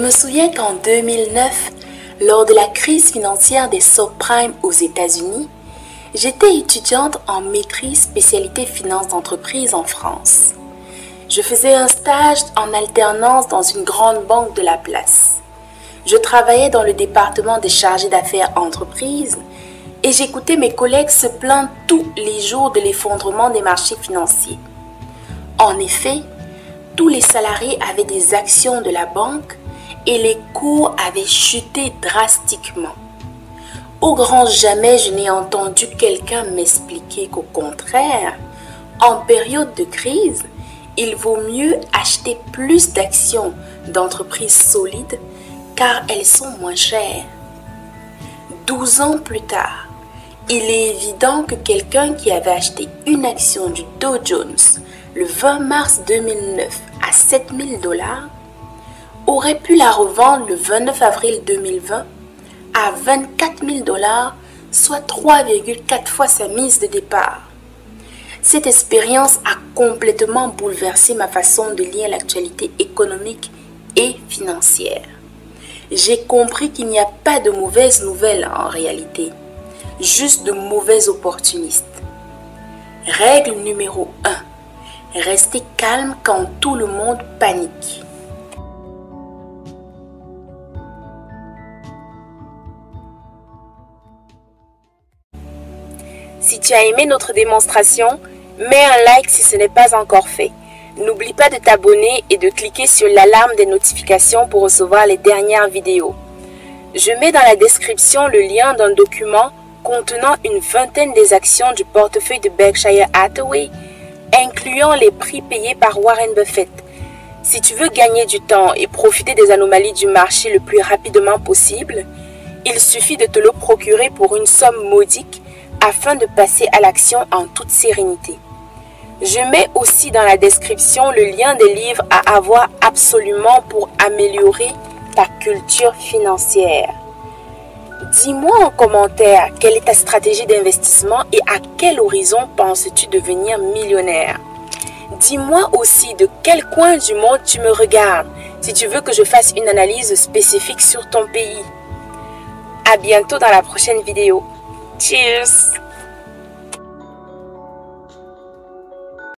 me souviens qu'en 2009, lors de la crise financière des subprimes aux États-Unis, j'étais étudiante en maîtrise spécialité finance d'entreprise en France. Je faisais un stage en alternance dans une grande banque de la place. Je travaillais dans le département des chargés d'affaires entreprises et j'écoutais mes collègues se plaindre tous les jours de l'effondrement des marchés financiers. En effet, tous les salariés avaient des actions de la banque et les cours avaient chuté drastiquement. Au grand jamais, je n'ai entendu quelqu'un m'expliquer qu'au contraire, en période de crise, il vaut mieux acheter plus d'actions d'entreprises solides car elles sont moins chères. 12 ans plus tard, il est évident que quelqu'un qui avait acheté une action du Dow Jones le 20 mars 2009 à 7 000 $ aurait pu la revendre le 29 avril 2020 à 24 000 $, soit 3,4 fois sa mise de départ. Cette expérience a complètement bouleversé ma façon de lire l'actualité économique et financière. J'ai compris qu'il n'y a pas de mauvaises nouvelles en réalité, juste de mauvais opportunistes. Règle numéro 1. Restez calme quand tout le monde panique. Si tu as aimé notre démonstration, mets un like si ce n'est pas encore fait. N'oublie pas de t'abonner et de cliquer sur l'alarme des notifications pour recevoir les dernières vidéos. Je mets dans la description le lien d'un document contenant une vingtaine des actions du portefeuille de Berkshire Hathaway, incluant les prix payés par Warren Buffett. Si tu veux gagner du temps et profiter des anomalies du marché le plus rapidement possible, il suffit de te le procurer pour une somme modique afin de passer à l'action en toute sérénité. Je mets aussi dans la description le lien des livres à avoir absolument pour améliorer ta culture financière. Dis-moi en commentaire quelle est ta stratégie d'investissement et à quel horizon penses-tu devenir millionnaire. Dis-moi aussi de quel coin du monde tu me regardes si tu veux que je fasse une analyse spécifique sur ton pays. À bientôt dans la prochaine vidéo. Cheers!